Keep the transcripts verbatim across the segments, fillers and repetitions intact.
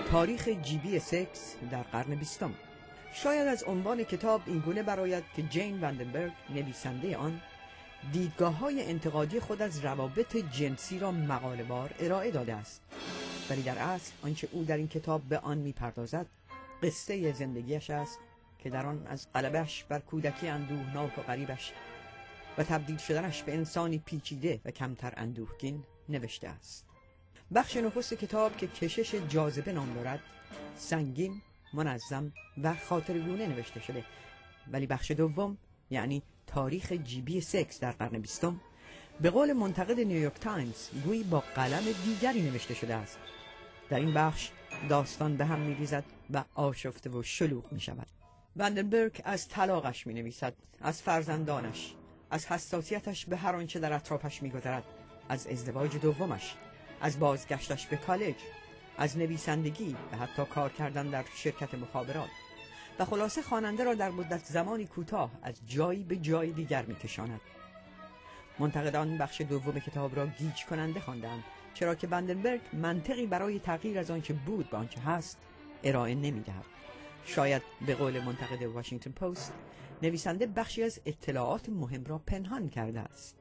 تاریخ جیبی سکس در قرن بیستم. شاید از عنوان کتاب اینگونه برآید که جین وندنبرگ نویسنده آن دیدگاه‌های انتقادی خود از روابط جنسی را مقاله‌وار ارائه داده است، ولی در اصل آنچه او در این کتاب به آن می‌پردازد قصه زندگیش است که در آن از غلبش بر کودکی اندوهناک و غریبش و تبدیل شدنش به انسانی پیچیده و کمتر اندوهگین نوشته است. بخش نخست کتاب که کشش جاذبه نام دارد سنگین، منظم و خاطرگونه نوشته شده، ولی بخش دوم یعنی تاریخ جیبی سکس در قرن بیستم به قول منتقد نیویورک تایمز گویی با قلم دیگری نوشته شده است. در این بخش داستان به هم می‌ریزد و آشفته و شلوغ می‌شود. وندنبرگ از طلاقش می‌نویسد، از فرزندانش، از حساسیتش به هر آنچه در اطرافش می‌گذرد، از ازدواج دومش، از بازگشتش به کالج، از نویسندگی و حتی کار کردن در شرکت مخابرات. و خلاصه خواننده را در مدت زمانی کوتاه از جایی به جای دیگر می‌کشاند. منتقدان بخش دوم کتاب را گیج کننده خواندند، چرا که وندنبرگ منطقی برای تغییر از آنچه بود به آنچه هست ارائه نمی‌دهد. شاید به قول منتقد واشنگتن پست نویسنده بخشی از اطلاعات مهم را پنهان کرده است.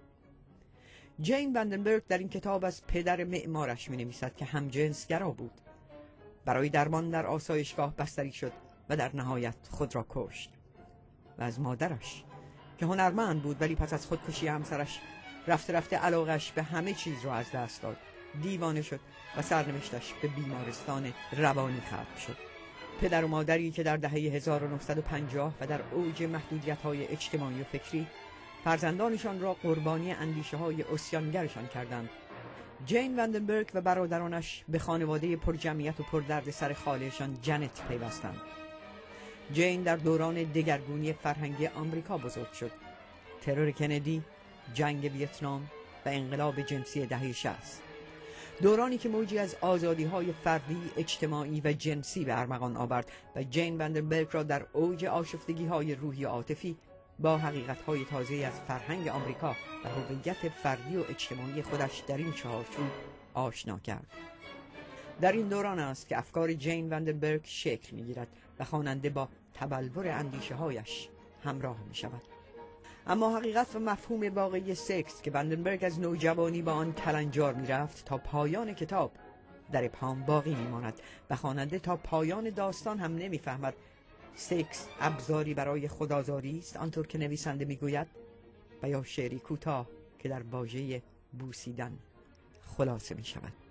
جین وندنبرگ در این کتاب از پدر معمارش می‌نویسد که همجنسگرا بود. برای درمان در آسایشگاه بستری شد و در نهایت خود را کشت. و از مادرش که هنرمند بود ولی پس از خودکشی همسرش رفته رفته علاقش به همه چیز را از دست داد، دیوانه شد و سرنوشتش به بیمارستان روانی ختم شد. پدر و مادری که در دهه هزار و نهصد و پنجاه و در اوج محدودیت‌های اجتماعی و فکری فرزندانشان را قربانی اندیشه‌های عصیانگرشان کردند. جین وندنبرگ و برادرانش به خانواده پرجمعیت و پردردسر خاله‌شان جنت پیوستند. جین در دوران دگرگونی فرهنگی آمریکا بزرگ شد. ترور کندی، جنگ ویتنام و انقلاب جنسی دهه شصت. دورانی که موجی از آزادی‌های فردی، اجتماعی و جنسی به ارمغان آورد و جین وندنبرگ را در اوج آشفتگی‌های روحی و عاطفی با حقیقت‌های تازه از فرهنگ آمریکا و هویت فردی و اجتماعی خودش در این چهارچوب آشنا کرد. در این دوران است که افکار جین وندنبرگ شکل می‌گیرد و خواننده با تبلور اندیشه‌هایش همراه می‌شود. اما حقیقت و مفهوم واقعی سکس که وندنبرگ از نوجوانی با آن کلنجار می‌رفت تا پایان کتاب در ابهام باقی می‌ماند و خواننده تا پایان داستان هم نمی‌فهمد سکس ابزاری برای خودآزاری است آنطور که نویسنده می‌گوید و یا شعری کوتاه که در واژه بوسیدن خلاصه می‌شود.